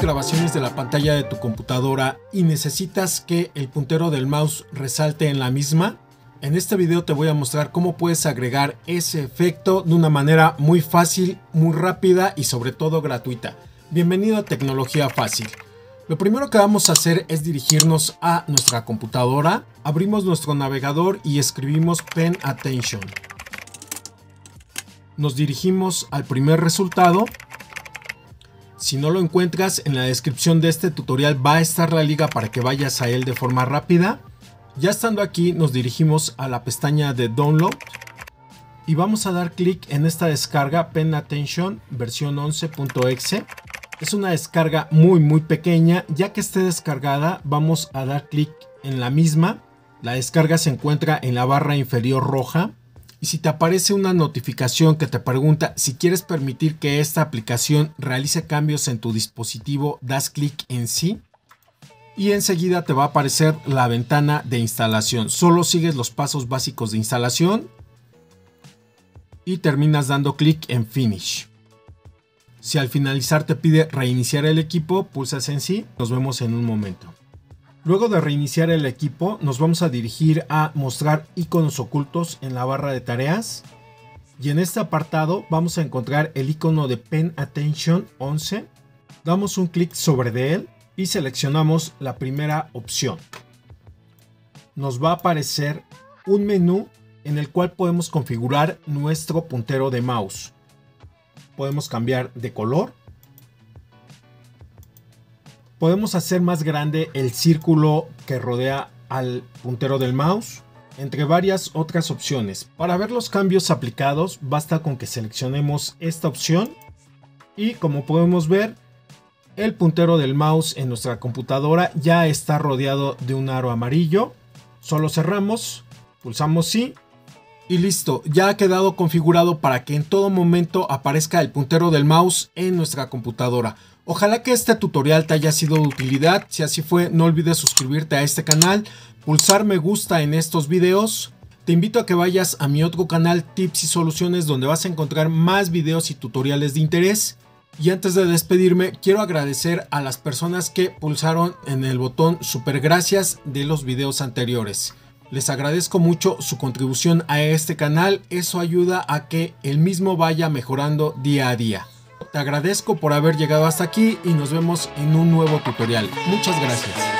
grabaciones de la pantalla de tu computadora y necesitas que el puntero del mouse resalte en la misma? En este video te voy a mostrar cómo puedes agregar ese efecto de una manera muy fácil, muy rápida y sobre todo gratuita. Bienvenido a Tecnología Fácil. Lo primero que vamos a hacer es dirigirnos a nuestra computadora. Abrimos nuestro navegador y escribimos Pen Attention. Nos dirigimos al primer resultado. Si no lo encuentras, en la descripción de este tutorial va a estar la liga para que vayas a él de forma rápida. Ya estando aquí, nos dirigimos a la pestaña de Download y vamos a dar clic en esta descarga Pen Attention versión 11.exe. Es una descarga muy pequeña. Ya que esté descargada, vamos a dar clic en la misma. La descarga se encuentra en la barra inferior roja. Y si te aparece una notificación que te pregunta si quieres permitir que esta aplicación realice cambios en tu dispositivo, das clic en sí. Y enseguida te va a aparecer la ventana de instalación. Solo sigues los pasos básicos de instalación y terminas dando clic en Finish. Si al finalizar te pide reiniciar el equipo, pulsas en sí. Nos vemos en un momento. Luego de reiniciar el equipo, nos vamos a dirigir a mostrar iconos ocultos en la barra de tareas. Y en este apartado vamos a encontrar el icono de Pen Attention 11. Damos un clic sobre él y seleccionamos la primera opción. Nos va a aparecer un menú en el cual podemos configurar nuestro puntero de mouse. Podemos cambiar de color. Podemos hacer más grande el círculo que rodea al puntero del mouse, entre varias otras opciones. Para ver los cambios aplicados, basta con que seleccionemos esta opción y como podemos ver, el puntero del mouse en nuestra computadora ya está rodeado de un aro amarillo. Solo cerramos, pulsamos sí y listo. Ya ha quedado configurado para que en todo momento aparezca el puntero del mouse en nuestra computadora. Ojalá que este tutorial te haya sido de utilidad. Si así fue, no olvides suscribirte a este canal, pulsar me gusta en estos videos. Te invito a que vayas a mi otro canal Tips y Soluciones, donde vas a encontrar más videos y tutoriales de interés. Y antes de despedirme, quiero agradecer a las personas que pulsaron en el botón super gracias de los videos anteriores. Les agradezco mucho su contribución a este canal. Eso ayuda a que el mismo vaya mejorando día a día. Te agradezco por haber llegado hasta aquí y nos vemos en un nuevo tutorial. Muchas gracias.